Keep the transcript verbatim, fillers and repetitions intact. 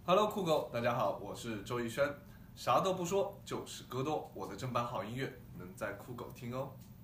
Hello，酷狗，大家好，我是周逸轩，啥都不说，就是歌多。我的正版好音乐能在酷狗听哦。